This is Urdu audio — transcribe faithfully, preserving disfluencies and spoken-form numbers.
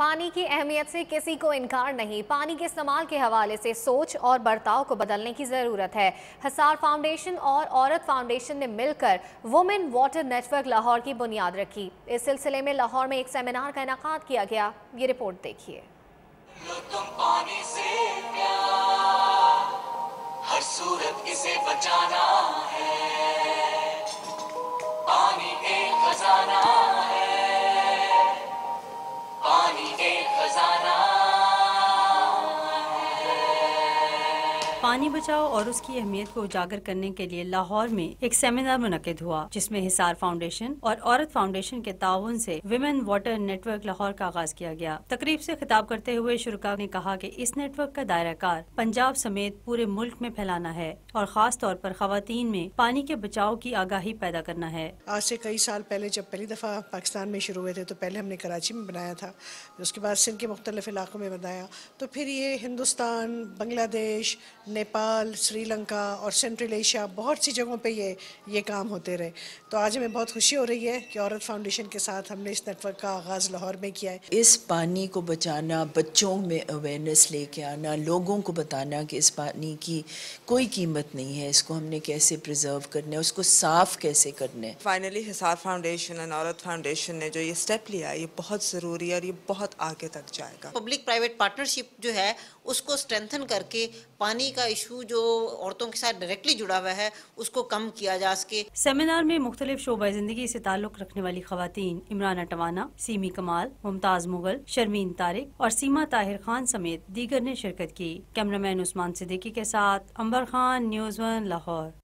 پانی کی اہمیت سے کسی کو انکار نہیں، پانی کے استعمال کے حوالے سے سوچ اور برتاؤ کو بدلنے کی ضرورت ہے۔ حصار فاؤنڈیشن اور عورت فاؤنڈیشن نے مل کر women water network Lahore کی بنیاد رکھی۔ اس سلسلے میں لاہور میں ایک سیمینار کا انعقاد کیا گیا۔ یہ رپورٹ دیکھیے۔ پانی سے پیار، ہر صورت اسے بچانا ہے، پانی ایک خزانہ ہے، پانی ایک خزانہ ہے۔ پانی بچاؤ اور اس کی اہمیت کو اجاگر کرنے کے لیے لاہور میں ایک سیمینار منعقد ہوا، جس میں حصار فاؤنڈیشن اور عورت فاؤنڈیشن کے تعاون سے women water network Lahore کا آغاز کیا گیا۔ تقریب سے خطاب کرتے ہوئے شرکاء نے کہا کہ اس نیٹ ورک کا دائرہ کار پنجاب سمیت پورے ملک میں پھیلانا ہے اور خاص طور پر خواتین میں پانی کے بچاؤ کی آگاہی پیدا کرنا ہے۔ آج سے کئی سال پہلے جب پہلی دفعہ پاکستان میں شروع ہوئے تھے تو پہلے ہم نے کراچی میں بنایا تھا، اس کے بعد سندھ کے مختلف علاقوں میں بنایا، تو پھر یہ ہندوستان، بنگلہ دیش، نیپال، سری لنکا اور سینٹرل ایشیا بہت سی جگہوں پہ یہ یہ کام ہوتے رہے۔ تو آج ہمیں بہت خوشی ہو رہی ہے کہ عورت فاؤنڈیشن کے ساتھ ہم نے اس نیٹ ورک کا آغاز لاہور میں کیا ہے۔ اس پانی کو بچانا، بچوں میں اویئرنیس لے کے آنا، لوگوں کو بتانا کہ اس پانی کی کوئی قیمت نہیں ہے، اس کو ہم نے کیسے پریزرو کرنا ہے، اس کو صاف کیسے کرنا ہے۔ فائنلی حصار فاؤنڈیشن اور عورت فاؤنڈیشن نے جو یہ سٹیپ لیا، یہ بہت ضروری ہے اور یہ بہت آگے تک جائے گا۔ پبلک پرائیویٹ پارٹنرشپ جو ہے اس کو اسٹرینتھن کر کے پانی کا ایشو جو عورتوں کے ساتھ ڈائریکٹلی جڑا ہوا ہے اس کو کم کیا جا سکے۔ سیمینار میں مختلف شعبہ زندگی سے تعلق رکھنے والی خواتین عمرانہ ٹوانا، سیمی کمال، ممتاز مغل، شرمین طارق اور سیما طاہر خان سمیت دیگر نے شرکت کی۔ کیمرہ مین عثمان صدیقی کے ساتھ امبر خان، نیوز ون لاہور۔